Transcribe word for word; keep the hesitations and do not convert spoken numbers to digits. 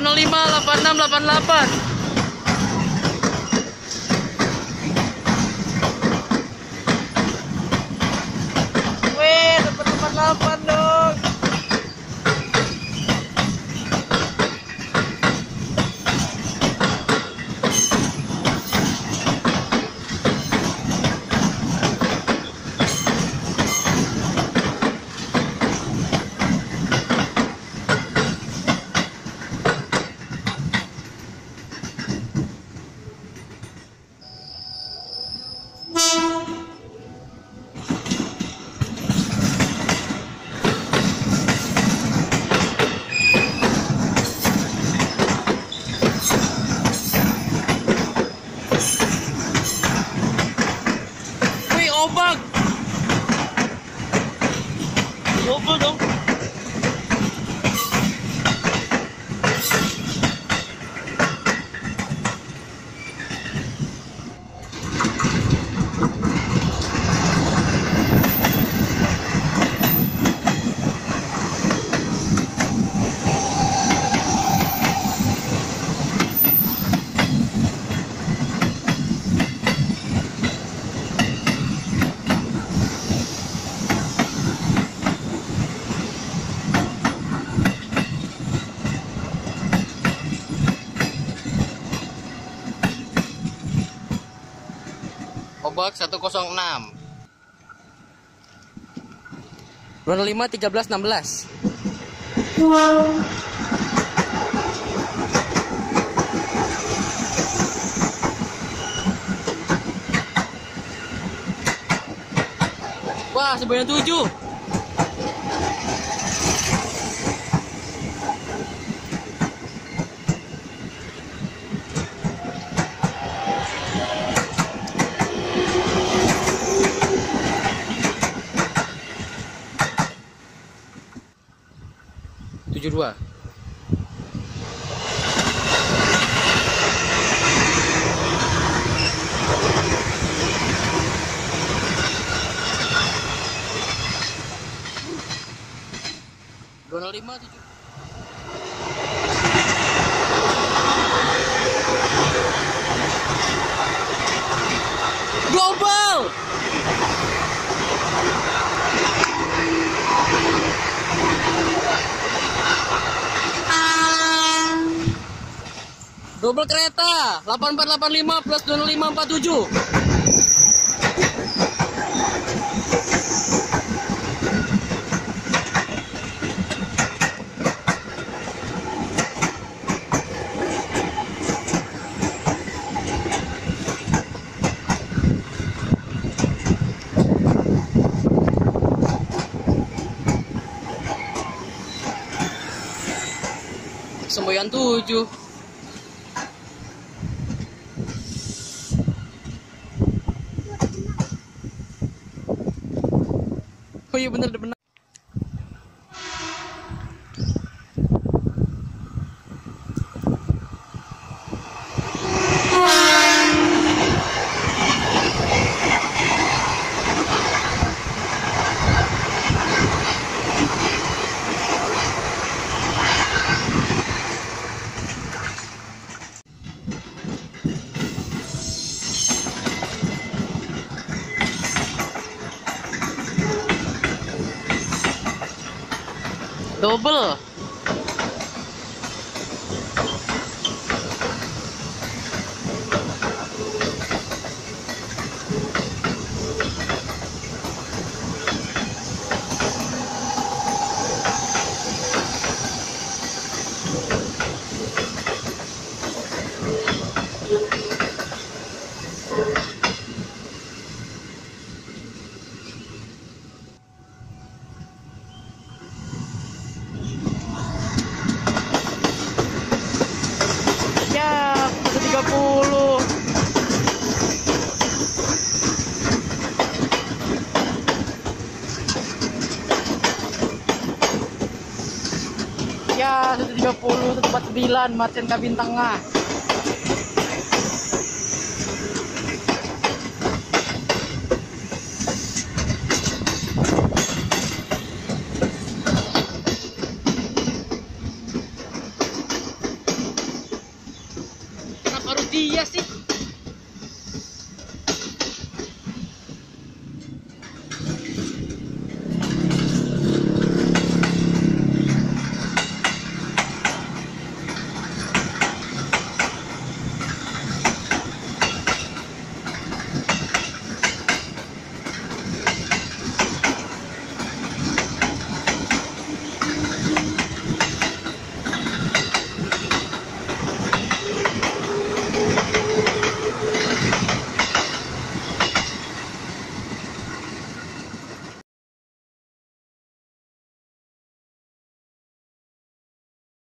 dua nol lima delapan enam delapan delapan. Wih, dapat delapan delapan dong. Obak. Double dong. Obak satu nol enam dua nol lima tiga belas enam belas. Wah, sembilan tujuh. tujuh dua. dua nol lima tujuh. Global. Double kereta delapan empat delapan lima plus dua nol lima empat tujuh. sembilan tujuh. Oh iya bener bener. Double. tiga puluh. Ya, seratus tiga puluh, seratus empat puluh sembilan, marsen kabin tengah.